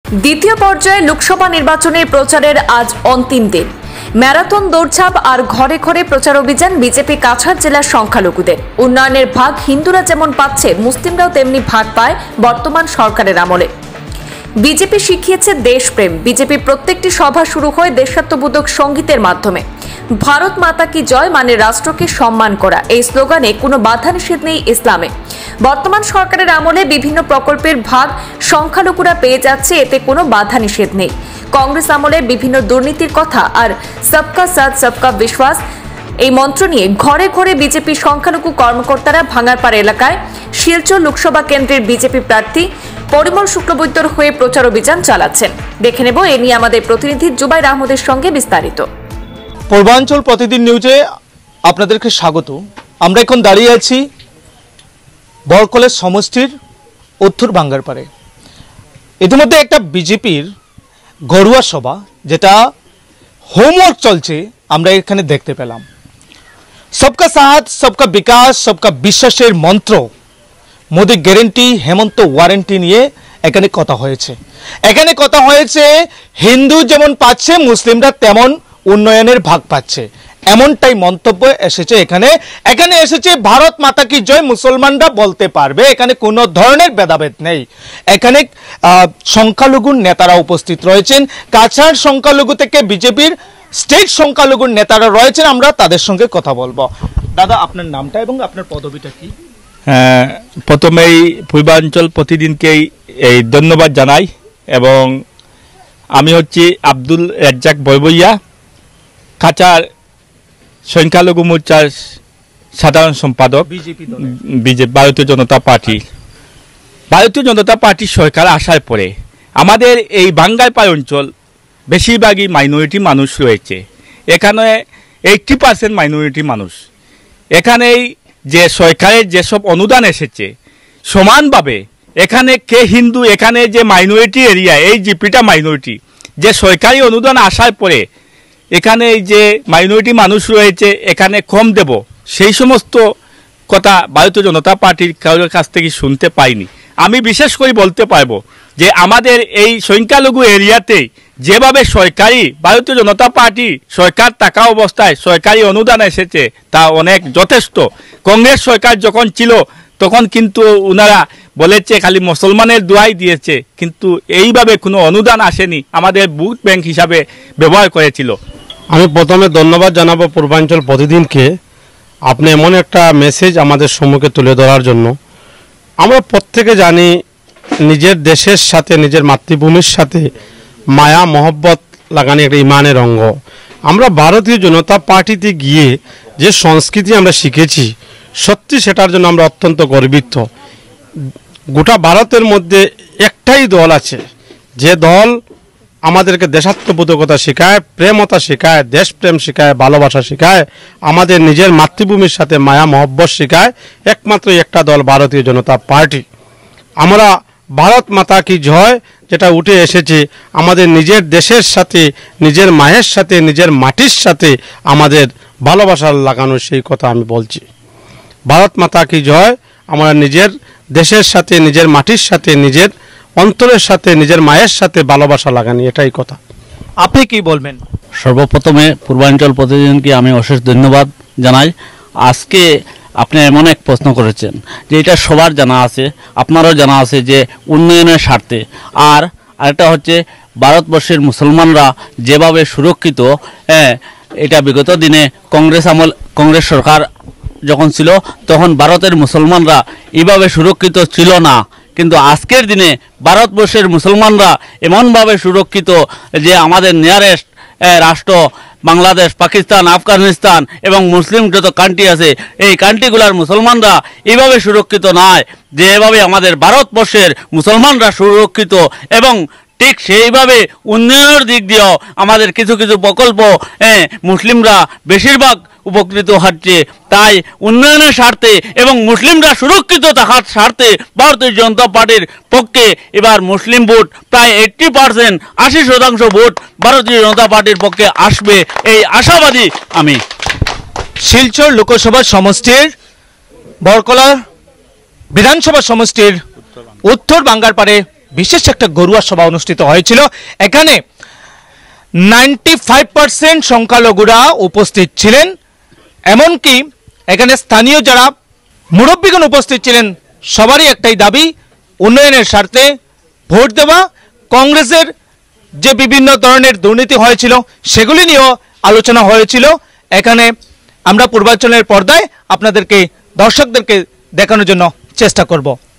দ্বিতীয় পর্যায়ে লোকসভা নির্বাচনের প্রচারের আজ অন্তিম দিন। ম্যারাথন দৌড়ঝাঁপ আর ঘরে ঘরে প্রচার অভিযান। বিজেপি কাছাড় জেলার সংখ্যালঘুদের উন্নয়নের ভাগ হিন্দুরা যেমন পাচ্ছে, মুসলিমরাও তেমনি ভাগ পায় বর্তমান সরকারের আমলে। বিজেপি শিখিয়েছে দেশপ্রেম। বিজেপি প্রত্যেকটি সভা শুরু হয় দেশাত্মবোধক সঙ্গীতের মাধ্যমে। ভারত মাতা কি জয় মানে রাষ্ট্রকে সম্মান করা, এই স্লোগানে কোনো বাধা নিষেধ নেই ইসলামে। বর্তমান সরকারের আমলে বিভিন্ন প্রকল্পের ভাগ সংখ্যালঘুরা পেয়ে যাচ্ছে, এতে কোনো বাধা নিষেধ নেই। কংগ্রেস আমলে বিভিন্ন দুর্নীতির কথা আর সবকা সাথ সবকা বিশ্বাস এই মন্ত্র নিয়ে ঘরে ঘরে বিজেপি সংখ্যালঘু কর্মকর্তারা ভাঙারপাড় এলাকায় শিলচর লোকসভা কেন্দ্রের বিজেপি প্রার্থী পরিমল শুক্লবৈদ্যর হয়ে প্রচার অভিযান চালাচ্ছেন। দেখে নেব এ নিয়ে আমাদের প্রতিনিধি জুবাইর আহমদের সঙ্গে বিস্তারিত। পূর্বাঞ্চল প্রতিদিন নিউজে আপনাদেরকে স্বাগত। আমরা এখন দাঁড়িয়ে আছি বরকলের সমষ্টির উত্তর ভাঙ্গারপাড়ে। ইতিমধ্যে একটা বিজেপির ঘরোয়া সভা, যেটা হোমওয়ার্ক চলছে, আমরা এখানে দেখতে পেলাম। সবকা সাথ সবকা বিকাশ সবকা বিশ্বাসের মন্ত্র, মোদি গ্যারেন্টি হেমন্ত ওয়ারেন্টি নিয়ে এখানে কথা হয়েছে। এখানে কথা হয়েছে হিন্দু যেমন পাচ্ছে, মুসলিমরা তেমন উন্নয়নের ভাগ পাচ্ছে, এমনটাই মন্তব্য এসেছে। এখানে এসেছে ভারত মাতা কি জয়, মুসলমানরা বলতে পারবে, এখানে কোনো ধরনের ভেদাভেদ নেই। এখানে সংখ্যালঘুর নেতারা উপস্থিত রয়েছেন। কাছাড় সংখ্যালঘু থেকে বিজেপির স্টেট সংখ্যালঘুর নেতারা রয়েছেন, আমরা তাদের সঙ্গে কথা বলবো। দাদা, আপনার নামটা এবং আপনার পদবিটা কি? প্রথমেই পূর্বাঞ্চল প্রতিদিনকেই এই ধন্যবাদ জানাই, এবং আমি হচ্ছি আব্দুল রাজ্জাক বয়বইয়া, কাছাড় সংখ্যালঘু মোর্চার সাধারণ সম্পাদক, বিজেপি ভারতীয় জনতা পার্টি। ভারতীয় জনতা পার্টির সরকার আসার পরে আমাদের এই বাঙ্গাইপাড় অঞ্চল বেশিরভাগই মাইনরিটি মানুষ রয়েছে। এখানে 80% মাইনরিটি মানুষ। এখানেই যে সরকারের যেসব অনুদান এসেছে সমানভাবে, এখানে কে হিন্দু, এখানে যে মাইনরিটি এরিয়া, এই জিপিটা মাইনরিটি, যে সরকারি অনুদান আসার পরে এখানে যে মাইনরিটি মানুষ রয়েছে এখানে কম দেব, সেই সমস্ত কথা ভারতীয় জনতা পার্টির কারোর কাছ থেকে শুনতে পাইনি। আমি বিশেষ করে বলতে পারবো যে আমাদের এই সংখ্যালঘু এরিয়াতে যেভাবে সরকারি ভারতীয় জনতা পার্টি সরকার থাকা অবস্থায় সরকারি অনুদান এসেছে তা অনেক যথেষ্ট। কংগ্রেস সরকার যখন ছিল তখন কিন্তু ওনারা বলেছে খালি মুসলমানের দোয়াই দিয়েছে, কিন্তু এইভাবে কোনো অনুদান আসেনি, আমাদের ভোট ব্যাংক হিসাবে ব্যবহার করেছিল। আমি প্রথমে ধন্যবাদ জানাবো পূর্বাঞ্চল প্রতিদিনকে, আপনি এমন একটা মেসেজ আমাদের সম্মুখে তুলে ধরার জন্য। আমরা প্রত্যেকে জানি নিজের দেশের সাথে, নিজের মাতৃভূমির সাথে মায়া মহব্বত লাগানো একটা ইমানের অঙ্গ। আমরা ভারতীয় জনতা পার্টিতে গিয়ে যে সংস্কৃতি আমরা শিখেছি, সত্যি সেটার জন্য আমরা অত্যন্ত গর্বিত। গোটা ভারতের মধ্যে একটাই দল আছে, যে দল আমাদেরকে দেশাত্মবোধকতা শেখায়, প্রেমতা শেখায়, দেশপ্রেম শেখায়, ভালোবাসা শেখায়, আমাদের নিজের মাতৃভূমির সাথে মায়া মহব্বত শেখায়, একমাত্র একটা দল ভারতীয় জনতা পার্টি। আমরা ভারত মাতা কি জয় যেটা উঠে এসেছে, আমাদের নিজের দেশের সাথে, নিজের মায়ের সাথে, নিজের মাটির সাথে আমাদের ভালোবাসা লাগানো, সেই কথা আমি বলছি। ভারত মাতা কি জয়, আমরা নিজের দেশের সাথে, নিজের মাটির সাথে, নিজের অন্তরের সাথে, নিজের মায়ের সাথে ভালোবাসা লাগানি, এটাই কথা। আপনি কি বলবেন? সর্বপ্রথমে পূর্বাঞ্চল প্রতিদিনকে আমি অশেষ ধন্যবাদ জানাই। আজকে আপনি এমন এক প্রশ্ন করেছেন যে এটা সবার জানা আছে, আপনারও জানা আছে যে উন্নয়নের স্বার্থে। আর আরেকটা হচ্ছে ভারতবর্ষের মুসলমানরা যেভাবে সুরক্ষিত, এটা বিগত দিনে কংগ্রেস সরকার যখন ছিল তখন ভারতের মুসলমানরা এইভাবে সুরক্ষিত ছিল না, কিন্তু আজকের দিনে ভারতবর্ষের মুসলমানরা এমনভাবে সুরক্ষিত যে আমাদের নিয়ারেস্ট রাষ্ট্র বাংলাদেশ, পাকিস্তান, আফগানিস্তান এবং মুসলিম যত কান্ট্রি আছে এই কান্ট্রিগুলোর মুসলমানরা এইভাবে সুরক্ষিত নয়, যেভাবে আমাদের ভারতবর্ষের মুসলমানরা সুরক্ষিত। এবং ঠিক সেইভাবে উন্নয়নের দিক দিয়েও আমাদের কিছু কিছু প্রকল্প মুসলিমরা বেশিরভাগ উপকৃত হচ্ছে। তাই উন্নয়নের স্বার্থে এবং মুসলিমরা সুরক্ষিত থাকার স্বার্থে ভারতীয় জনতা পার্টির পক্ষে এবার মুসলিম ভোট প্রায় 80%, 80% ভোট ভারতীয় জনতা পার্টির পক্ষে আসবে, এই আশাবাদী আমি। শিলচর লোকসভা সমষ্টির বরকলা বিধানসভা সমষ্টির উত্তর বাঙ্গারপাড়ে বিশেষ একটা গরুয়া সভা অনুষ্ঠিত হয়েছিল। এখানে 95% সংখ্যালঘুরা উপস্থিত ছিলেন। এমনকি এখানে স্থানীয় যারা মুরব্বীগণ উপস্থিত ছিলেন, সবারই একটাই দাবি, উন্নয়নের স্বার্থে ভোট দেওয়া। কংগ্রেসের যে বিভিন্ন ধরনের দুর্নীতি হয়েছিল সেগুলি নিয়েও আলোচনা হয়েছিল। এখানে আমরা পূর্বাঞ্চলের পর্দায় আপনাদেরকে, দর্শকদেরকে দেখানোর জন্য চেষ্টা করব।